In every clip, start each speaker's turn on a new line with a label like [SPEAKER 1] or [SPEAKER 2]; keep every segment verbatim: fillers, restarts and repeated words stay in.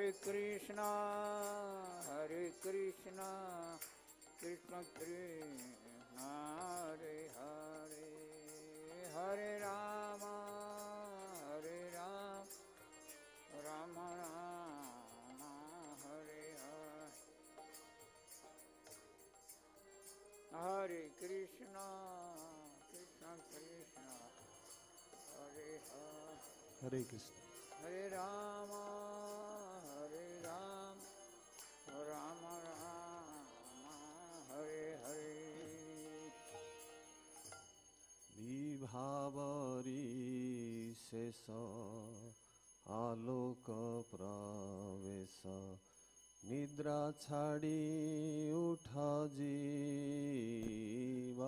[SPEAKER 1] Hare Krishna, Hare Krishna, Krishna Krishna, Hare Hare, Hare Rama, Hare Rama, Rama Rama, Hare Hare. Hare Krishna, Krishna Krishna, Hare Hare.
[SPEAKER 2] Hare Krishna.
[SPEAKER 1] Hare Rama, Hare Rama, Rama Rama, Hare Hare.
[SPEAKER 2] विभावरी शेष आलोक प्रवेश निद्रा छाड़ी उठा जीवा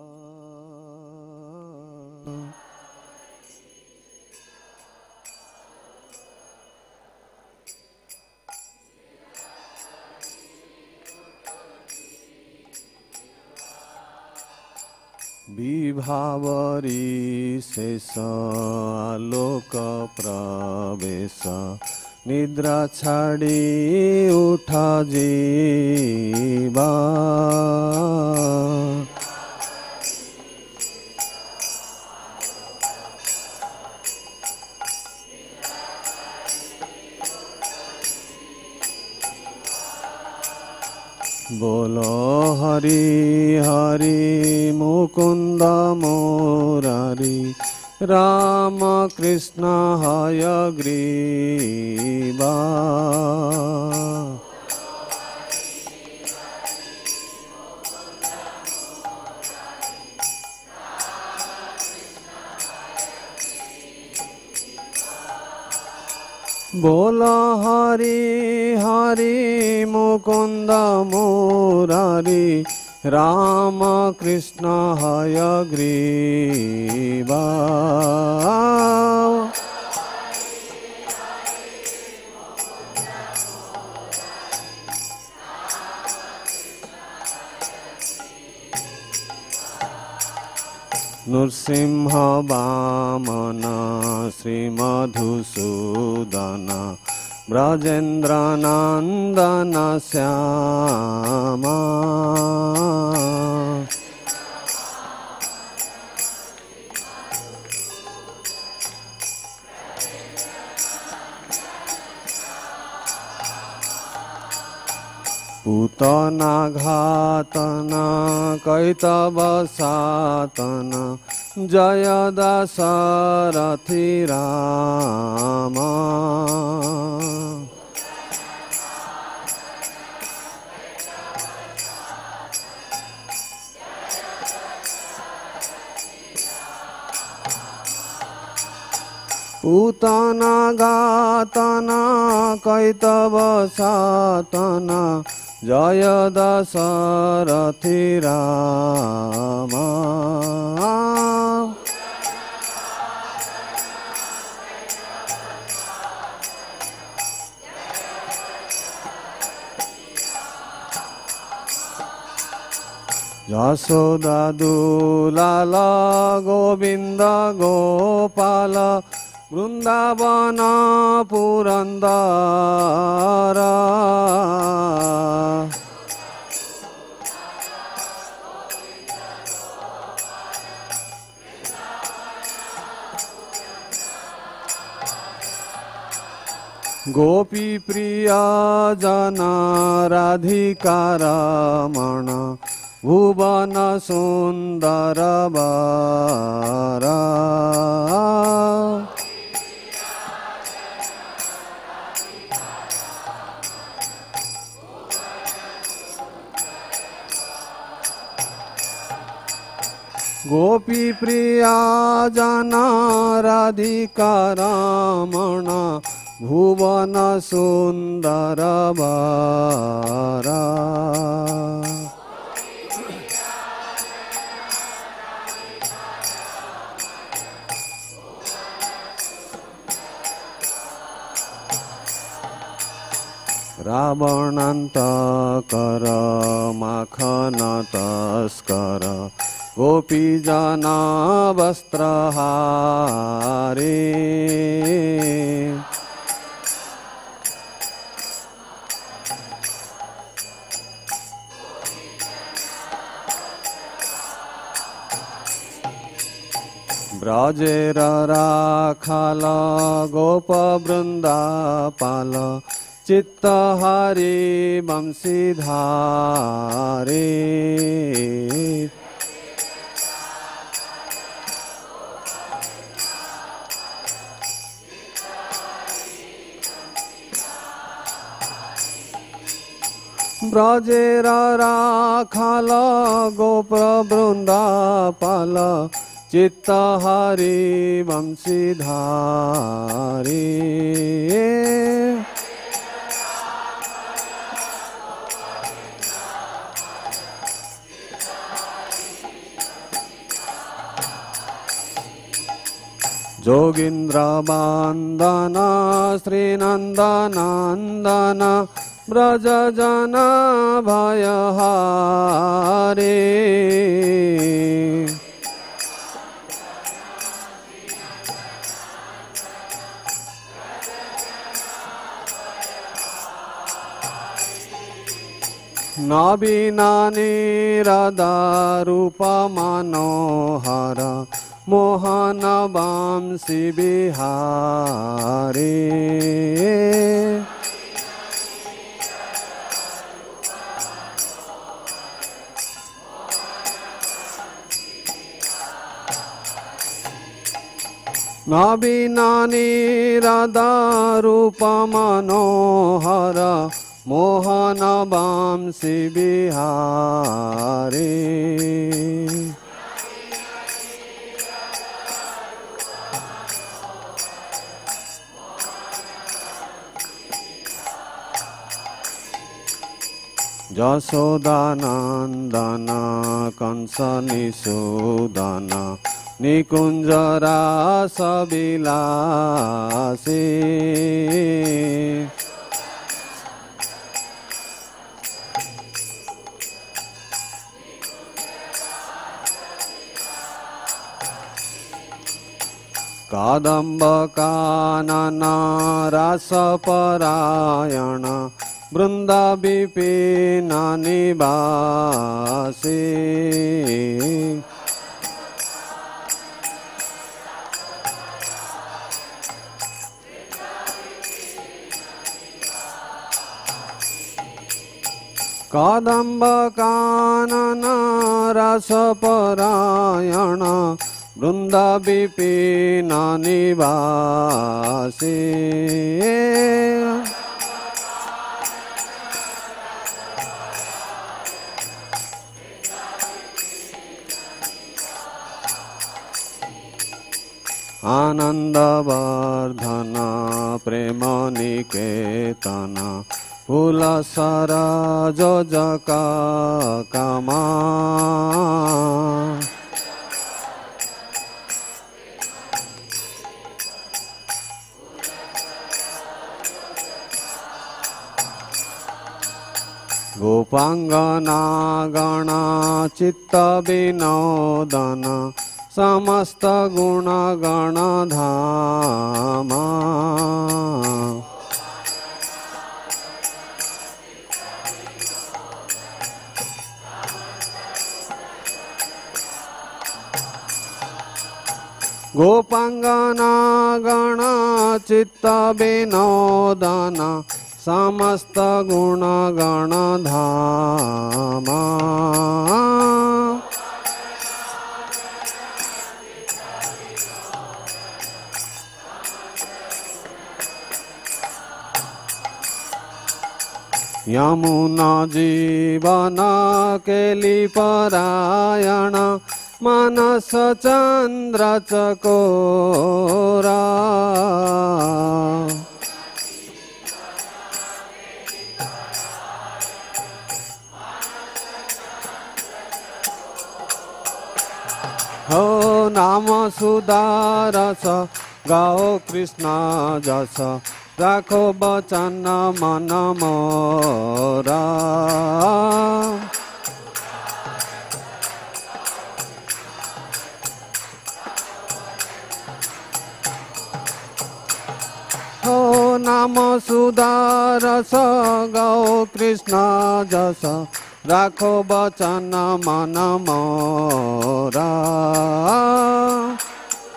[SPEAKER 2] विभावरी शेष आलोक प्रवेश निद्रा छाड़ी उठा जीवा बोलो हरि हरि मुकुंद मुरारी राम कृष्ण हयग्रीवा बोलो हरि हरि मुकुंद मुरारी राम कृष्ण हयग्रीवा नृसिंह वामन श्रीमधुसूदन ब्रजेन्द्र नंदन श्यामा पूतना घातना कैतव सातन जय दशरथी रामा पूतना घातना कैतव सातना जय दशरथी रामा यशोदा दुलाल गोविंद गोपाल वृंदावन पुरंदर गोपी प्रिय जन राधिका रमण भुवन सुंदर बारा गोपी प्रिया जन राधिका रमण भुवन सुंदर बारा रावणान्तकर माखन तस्कर गोपी जना वस्त्रहारे ब्रजेर राखाल गोप वृन्दापाल चित्तहारी वंशीधारे ब्रजेर राखाल गोप वृन्दापाल चित्तहारी वंशीधारी जोगीन्द्र वंदन श्रीनंदनंदन ब्रज जन भयहारे नवीना निरदारूप मनोहर मोहन वंशी बिहारी नवीना निरदारूप मनोहर मोहन वंशी बिहारी यशोदानंदन कंस निषूदन निकुंज रास विलासी कादंब कानन रास परायण वृंद विपिन निवासी कादंब कानन रस परायण वृंद विपिन निवासी आनंदवर्धन प्रेम निकेतन फूल सरज जक कमा गोपांगना गण चित्त विनोदन समस्त गुण गण धामा गोपांगना गण चित्त विनोदन समस्त गुण गण धामा यमुना जीवन केली परायण मानस चंद्र चकोरा हो नाम सुदारस गाओ कृष्ण जस राखो बचन मन मोरा हो नाम सुदारस गाओ कृष्ण जस राखो बचन मन मोरा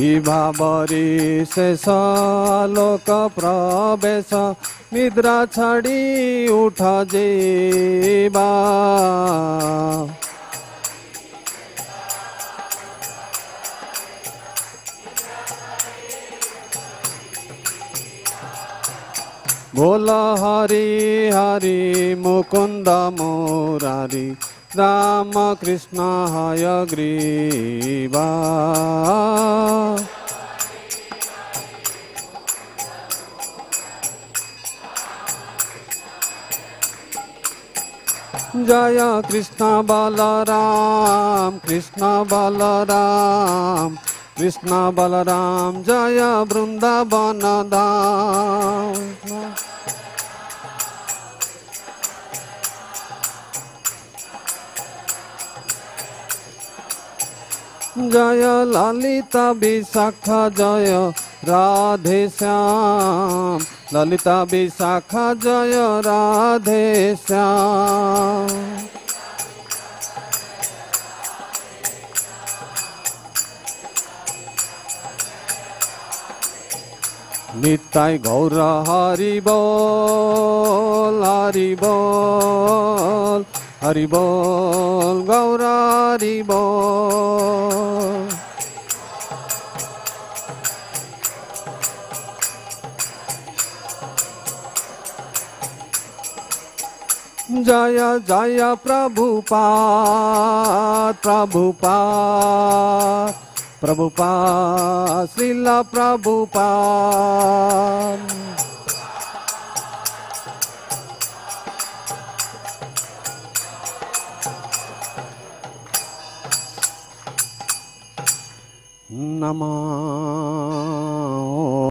[SPEAKER 2] ଇ ଭାବରି ଶେଷ ଲୋକ ପ୍ରବେଶ ନିଦ୍ରା ଛାଡ଼ି ଉଠ ଯିବା बोल हरि हरि मुकुंद मुरारी राम कृष्ण हयग्रीवा जय कृष्ण बलराम कृष्ण बलराम कृष्ण बलराम जय वृंदावन धाम जय ललिता विशाखा जय राधे श्याम ललिता विशाखा जय राधे श्याम निताय गौर हरि बोल हरि बोल हरि बोल गौर हरि बोल जय जय प्रभुपाद प्रभुपाद प्रभुपाद श्रील प्रभुपाद नमः